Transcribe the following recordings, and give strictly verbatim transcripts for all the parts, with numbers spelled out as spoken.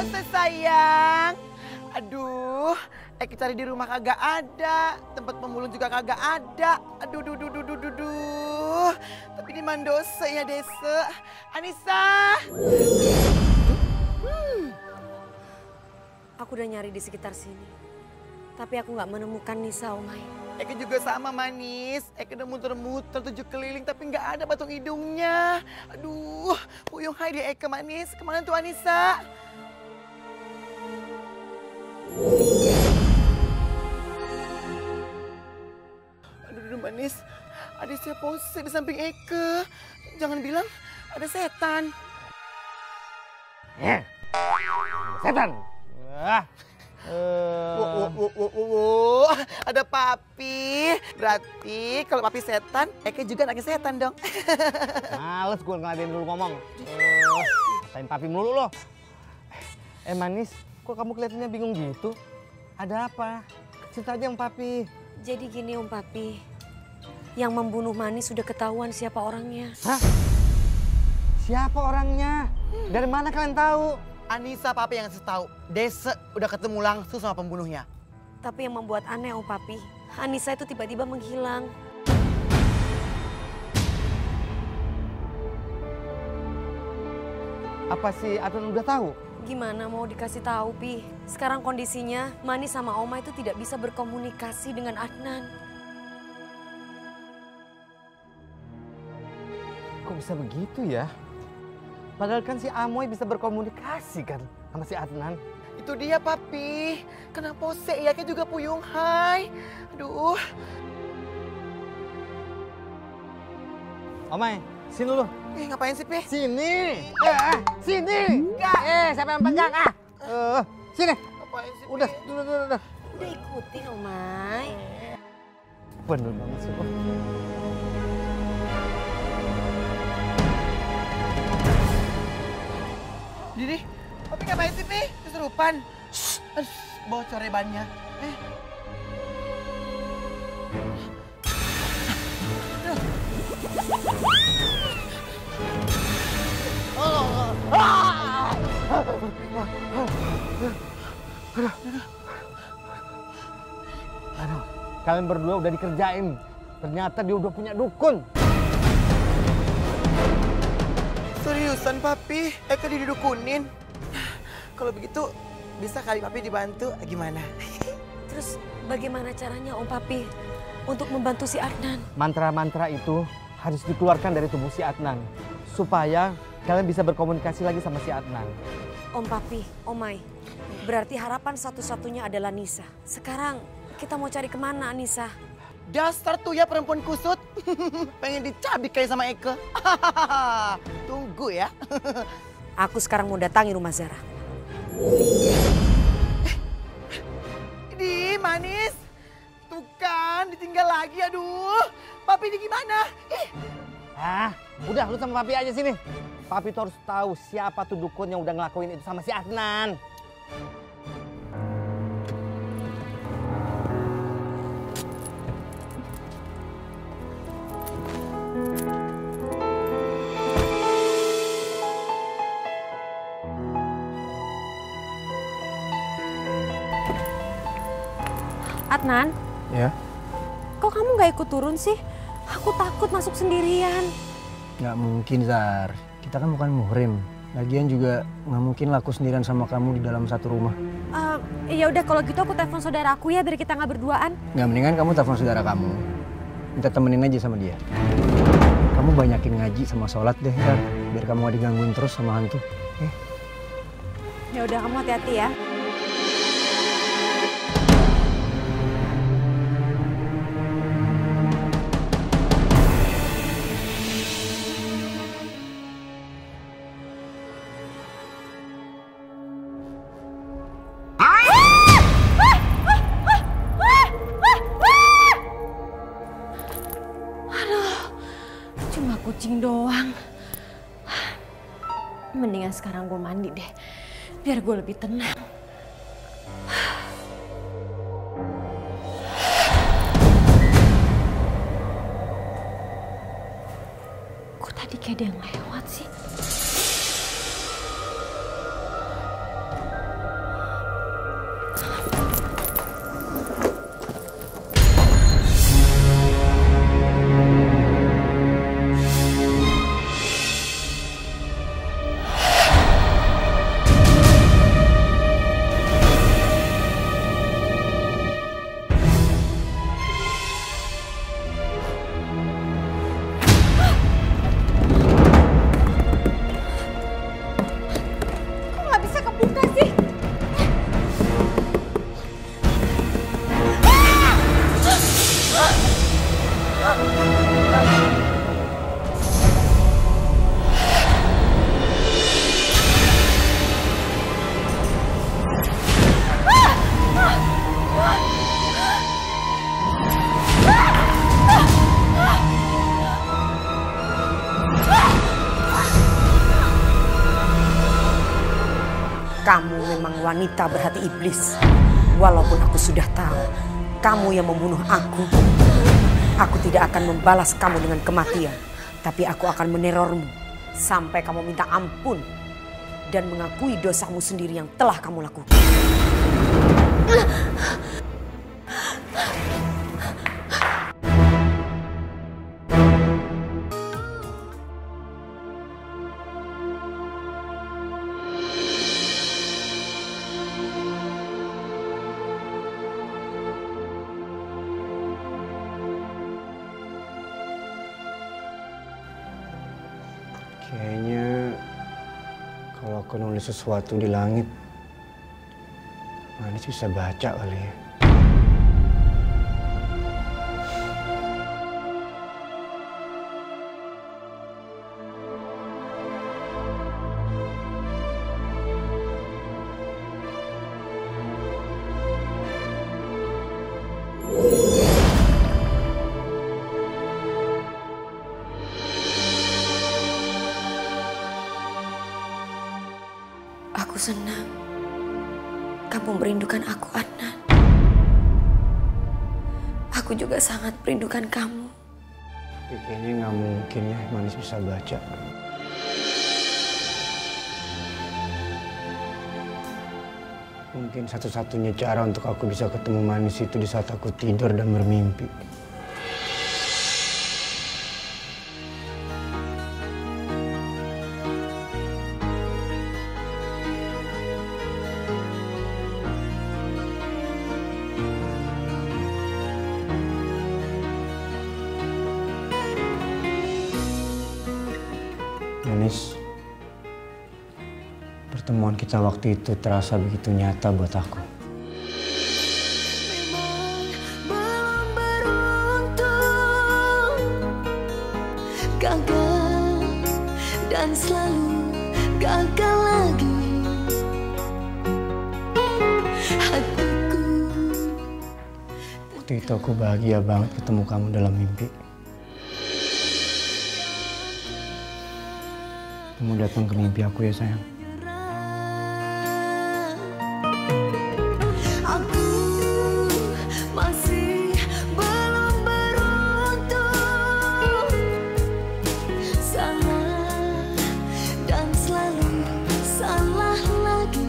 Mandose sayang. Aduh, Eki cari di rumah kagak ada, tempat pemulung juga kagak ada. Aduh, duh, duh, duh, duh, duh, duh. Tapi di Mandose ya Desa. Anissa. Hmm. Aku udah nyari di sekitar sini, tapi aku nggak menemukan Nisa, Omai. Eki juga sama manis. Eki udah muter-muter tujuh keliling tapi nggak ada patung hidungnya. Aduh, puyung hai dia Eki manis. Kemana tuh Anissa? Aduh, aduh manis. Ada siapa pose di samping Eke. Jangan bilang ada setan. Eh, setan. Wah. Uh. Wo, wo, wo, wo, wo. Ada papi. Berarti kalau papi setan, Eke juga anaknya setan dong. Males gue ngeladein dulu ngomong. Uh, Katain papi melulu loh. Eh manis, kok kamu kelihatannya bingung gitu? Ada apa? Cerita aja yang papi. Jadi gini Om Papi, yang membunuh Manis sudah ketahuan siapa orangnya. Hah? Siapa orangnya? Dari mana kalian tahu? Anissa papi yang ngasih tahu. Desa udah ketemu langsung sama pembunuhnya. Tapi yang membuat aneh Om Papi, Anissa itu tiba-tiba menghilang. Apa sih Adnan udah tahu? Gimana mau dikasih tahu, Pi? Sekarang kondisinya Manis sama Oma itu tidak bisa berkomunikasi dengan Adnan. Kok bisa begitu ya? Padahal kan si Amoy bisa berkomunikasi kan sama si Adnan. Itu dia papi. Kenapa sih ya kan juga puyung hai. Aduh. Omay, sini dulu. Eh ngapain sih, Pi? Sini. Eh, sini. Enggak. Eh, siapa yang pegang ah? Eh, sini. Ngapain sih, Udah, Pi? udah, udah, udah. Udah ikutin Omay. Bener banget sih lo. Didi, papi ngapain sih, Pi? Kesurupan. Shh, aduh, bocor rebannya. Eh. Aduh, kalian berdua udah dikerjain. Ternyata dia udah punya dukun. Seriusan, papi? Eka didukunin. Kalau begitu, bisa kali papi dibantu? Gimana? Terus bagaimana caranya Om Papi untuk membantu si Adnan? Mantra-mantra itu harus dikeluarkan dari tubuh si Adnan. Supaya kalian bisa berkomunikasi lagi sama si Adnan. Om Papi, Omay, berarti harapan satu-satunya adalah Nisa. Sekarang kita mau cari kemana Nisa? Dasar tuh ya perempuan kusut. Pengen dicabik kayak sama Eke. Tunggu ya. Aku sekarang mau datangi rumah Zara. Di manis. Tuh kan ditinggal lagi, aduh. Papi ini gimana? Ih. Ah, udah lu sama papi aja sini. Papi tuh harus tahu siapa tuh dukun yang udah ngelakuin itu sama si Adnan. Adnan, Ya, kok kamu gak ikut turun sih? Aku takut masuk sendirian. nggak mungkin Zar. Kita kan bukan muhrim. Lagian juga nggak mungkin lah aku sendirian sama kamu di dalam satu rumah. Uh, ya udah kalau gitu aku telepon saudara aku ya biar kita nggak berduaan. Nggak mendingan kamu telepon saudara kamu. Minta temenin aja sama dia. Kamu banyakin ngaji sama sholat deh, Zar. Biar kamu gak digangguin terus sama hantu. Eh? Ya udah kamu hati-hati ya. Kucing doang. Mendingan sekarang gue mandi deh, biar gue lebih tenang. Kok tadi kayak ada yang lewat sih? Kamu memang wanita berhati iblis. Walaupun aku sudah tahu kamu yang membunuh aku, aku tidak akan membalas kamu dengan kematian. Tapi aku akan menerormu sampai kamu minta ampun dan mengakui dosamu sendiri yang telah kamu lakukan. Kayaknya kalau aku nulis sesuatu di langit, Manis bisa baca kali ya. Aku senang kamu merindukan aku, Adnan. Aku juga sangat merindukan kamu. Tapi kayaknya nggak mungkin ya Manis bisa baca. Mungkin satu-satunya cara untuk aku bisa ketemu Manis itu di saat aku tidur dan bermimpi. Manis, pertemuan kita waktu itu terasa begitu nyata buat aku. Memang belum beruntung, gagal dan selalu gagal lagi. Hatiku. Waktu itu aku bahagia banget ketemu kamu dalam mimpi. Kamu datang ke mimpi aku ya sayang. Aku masih belum beruntung, salah dan selalu salah lagi.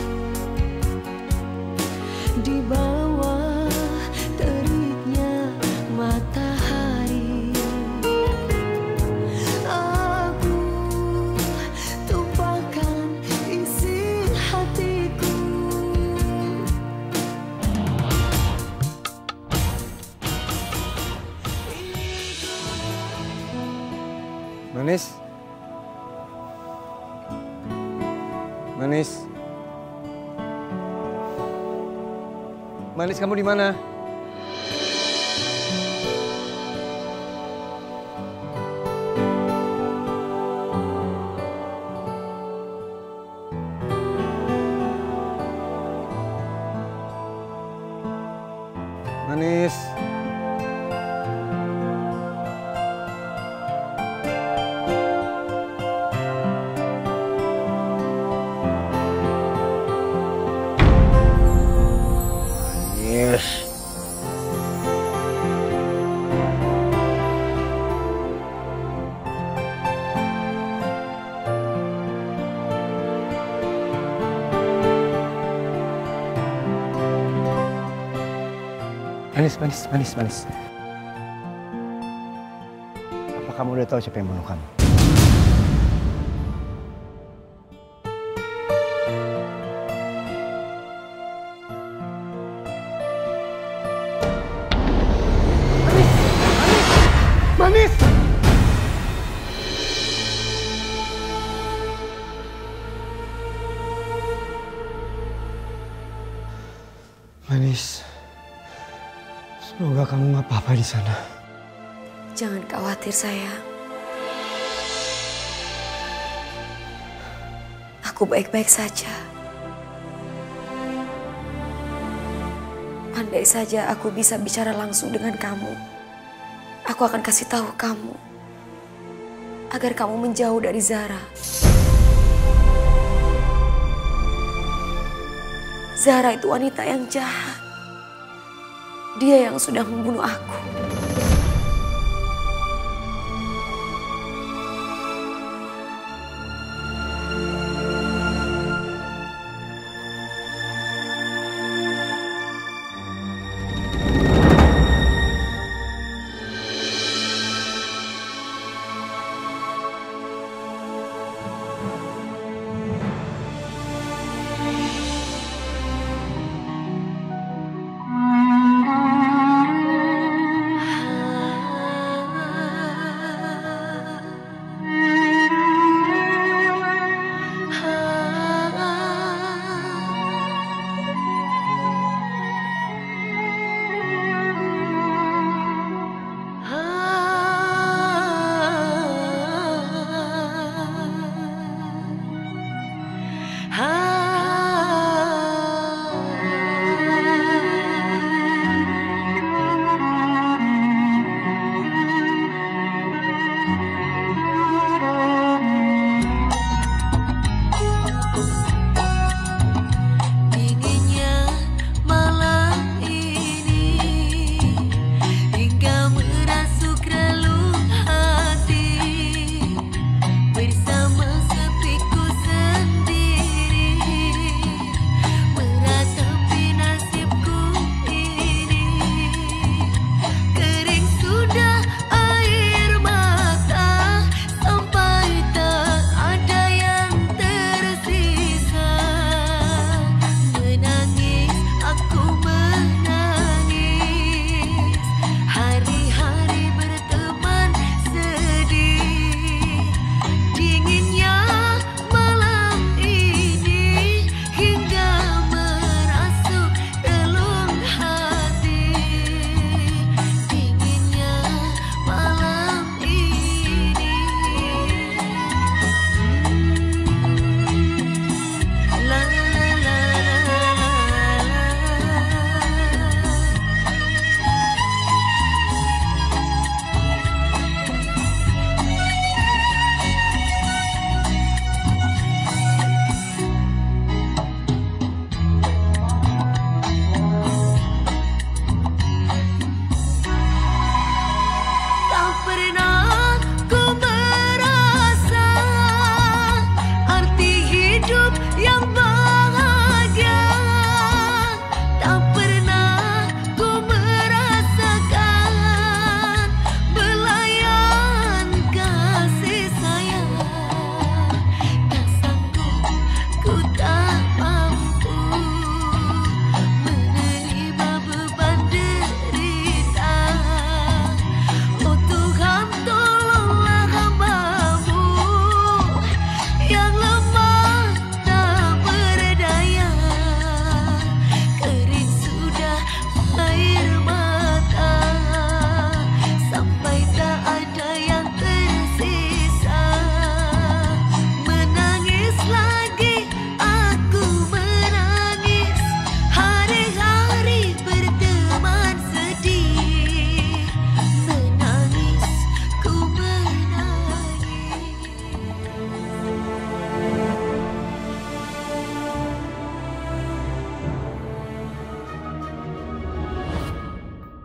Di bawah teriknya matahari, Manis, Manis, Manis, kamu di mana? Manis. Yes. Manis, manis, manis, manis. Apa kamu udah tahu siapa yang bunuh kamu? Manis! Manis, semoga kamu nggak apa-apa di sana. Jangan khawatir sayang. Aku baik-baik saja. Andai saja aku bisa bicara langsung dengan kamu, aku akan kasih tahu kamu agar kamu menjauh dari Zahra. Zahra itu wanita yang jahat. Dia yang sudah membunuh aku.